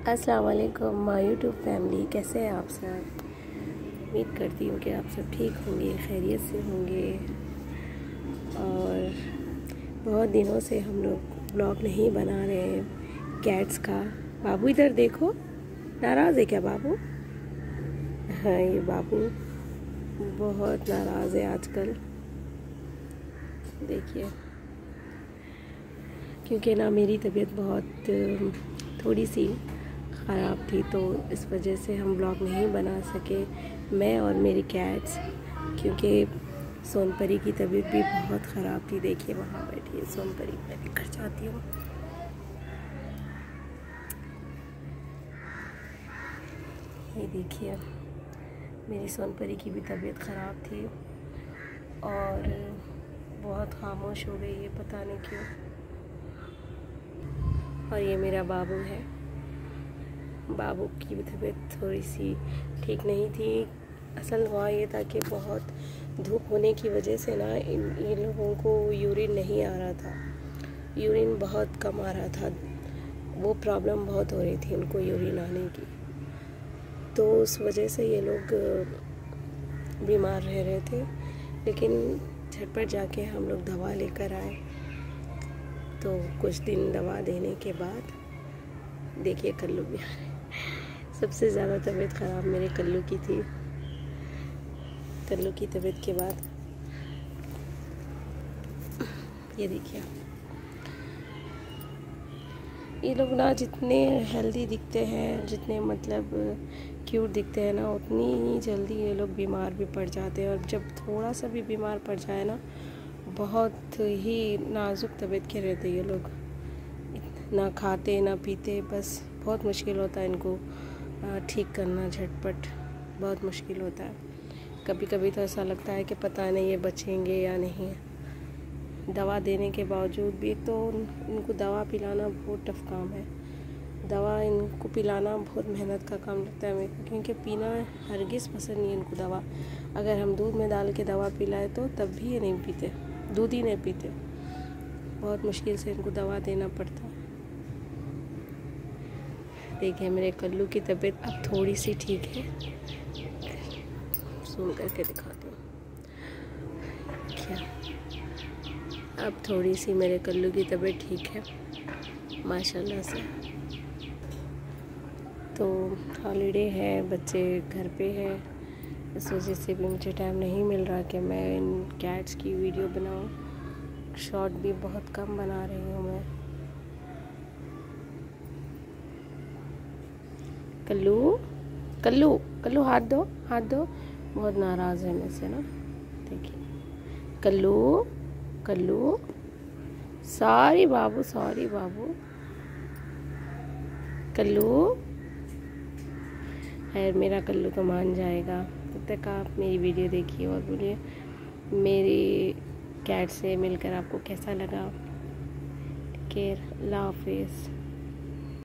अस्सलाम वालेकुम my YouTube family, कैसे हैं आप सब। उम्मीद करती हूँ कि आप सब ठीक होंगे, खैरियत से होंगे। और बहुत दिनों से हम लोग ब्लॉग नहीं बना रहे हैं कैट्स का। बाबू इधर देखो, नाराज़ है क्या बाबू? हाँ, ये बाबू बहुत नाराज़ है आजकल, देखिए। क्योंकि ना मेरी तबीयत बहुत थोड़ी सी ख़राब थी, तो इस वजह से हम ब्लॉग नहीं बना सके, मैं और मेरी कैट्स। क्योंकि सोनपरी की तबीयत भी बहुत ख़राब थी। देखिए वहाँ बैठी है सोनपरी, मैं लेकर जाती हूँ। ये देखिए, मेरी सोनपरी की भी तबीयत ख़राब थी और बहुत खामोश हो गई है, पता नहीं क्यों। और ये मेरा बाबू है। बाबू की भी तबीयत थोड़ी सी ठीक नहीं थी। असल हुआ ये था कि बहुत धूप होने की वजह से ना इन लोगों को यूरिन नहीं आ रहा था, यूरिन बहुत कम आ रहा था। वो प्रॉब्लम बहुत हो रही थी उनको यूरिन आने की, तो उस वजह से ये लोग बीमार रह रहे थे। लेकिन झटपट जाके हम लोग दवा लेकर आए, तो कुछ दिन दवा देने के बाद देखिए कल्लू भी आ रहे। सबसे ज़्यादा तबीयत ख़राब मेरे कल्लू की थी। कल्लू की तबीयत के बाद ये देखिए, ये लोग ना जितने हेल्दी दिखते हैं, जितने मतलब क्यूट दिखते हैं ना, उतनी ही जल्दी ये लोग बीमार भी पड़ जाते हैं। और जब थोड़ा सा भी बीमार पड़ जाए ना, बहुत ही नाजुक तबीयत के रहते ये लोग, ना खाते ना पीते, बस बहुत मुश्किल होता है इनको ठीक करना झटपट, बहुत मुश्किल होता है। कभी कभी तो ऐसा लगता है कि पता नहीं ये बचेंगे या नहीं। दवा देने के बावजूद भी, एक तो इनको दवा पिलाना बहुत टफ काम है। दवा इनको पिलाना बहुत मेहनत का काम लगता है मेरे को, क्योंकि पीना हरगिज़ पसंद नहीं है इनको दवा। अगर हम दूध में डाल के दवा पिलाए तो तब भी ये नहीं पीते, दूध ही नहीं पीते। बहुत मुश्किल से इनको दवा देना पड़ता है। देखिए मेरे कल्लू की तबीयत अब थोड़ी सी ठीक है, जूम करके दिखाती हूँ क्या। अब थोड़ी सी मेरे कल्लू की तबीयत ठीक है माशाल्लाह से। तो हॉलीडे है, बच्चे घर पे हैं, इस वजह से भी मुझे टाइम नहीं मिल रहा कि मैं इन कैट्स की वीडियो बनाऊँ। शॉर्ट भी बहुत कम बना रही हूँ मैं। कल्लू कल्लू कल्लू हाथ दो, हाथ दो। बहुत नाराज़ है मुझसे ना, देखिए। कल्लू कल्लू, सॉरी बाबू, सॉरी बाबू। कल्लू है मेरा, कल्लू तो मान जाएगा। तब तक आप मेरी वीडियो देखिए और बोलिए मेरी कैट से मिलकर आपको कैसा लगा। केयर, अल्लाह हाफिज़।